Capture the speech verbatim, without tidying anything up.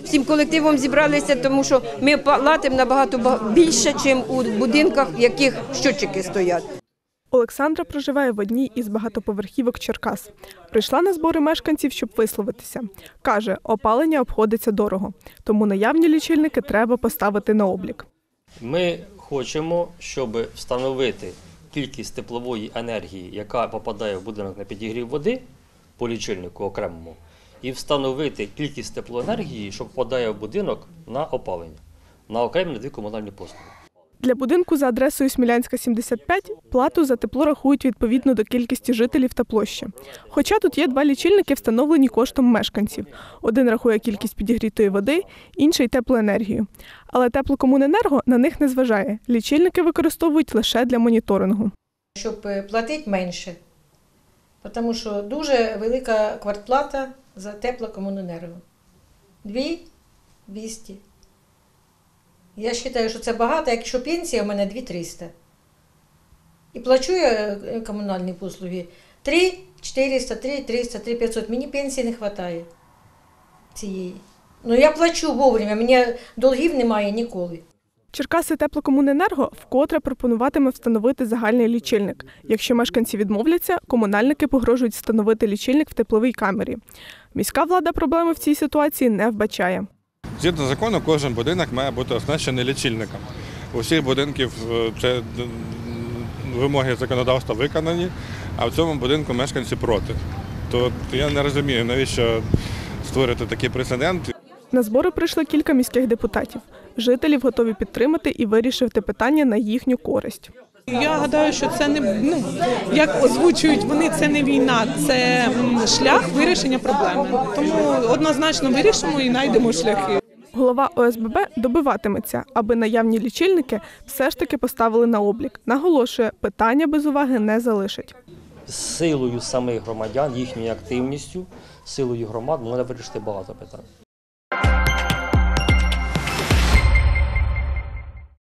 всім колективом зібралися, тому що ми платимо набагато більше, ніж у будинках, в яких щотчики стоять. Олександра проживає в одній із багатоповерхівок Черкас. Прийшла на збори мешканців, щоб висловитися. Каже, опалення обходиться дорого, тому наявні лічильники треба поставити на облік. Ми хочемо, щоб встановити кількість теплової енергії, яка попадає в будинок на підігрів води, по лічильнику окремому, і встановити кількість теплоенергії, що попадає в будинок на опалення, на окремі дві комунальні послуги. Для будинку за адресою Смілянська, сімдесят п'ять плату за тепло рахують відповідно до кількості жителів та площі. Хоча тут є два лічильники, встановлені коштом мешканців. Один рахує кількість підігрітої води, інший – теплоенергію. Але Теплокомуненерго на них не зважає. Лічильники використовують лише для моніторингу. Щоб платити менше, тому що дуже велика квартплата за Теплокомуненерго. Дві двісті. Я вважаю, що це багато, якщо пенсія у мене дві триста. І плачу я комунальні послуги три чотириста, три триста, три п'ятсот. Мені пенсії не вистачає цієї. Ну я плачу вовремя, мені долгів немає ніколи. Черкаси Теплокомуненерго вкотре пропонуватиме встановити загальний лічильник. Якщо мешканці відмовляться, комунальники погрожують встановити лічильник в тепловій камері. Міська влада проблеми в цій ситуації не вбачає. Згідно закону, кожен будинок має бути оснащений лічильником. У всіх будинків це вимоги законодавства виконані, а в цьому будинку мешканці проти. То я не розумію, навіщо створити такий прецедент. На збори прийшло кілька міських депутатів. Жителів готові підтримати і вирішити питання на їхню користь. Я гадаю, що це не, ну, як озвучують вони, це не війна, це шлях вирішення проблеми. Тому однозначно вирішимо і знайдемо шляхи. Голова О С Б Б добиватиметься, аби наявні лічильники все ж таки поставили на облік. Наголошує, питання без уваги не залишить. Силою самих громадян, їхньою активністю, силою громад можна вирішити багато питань.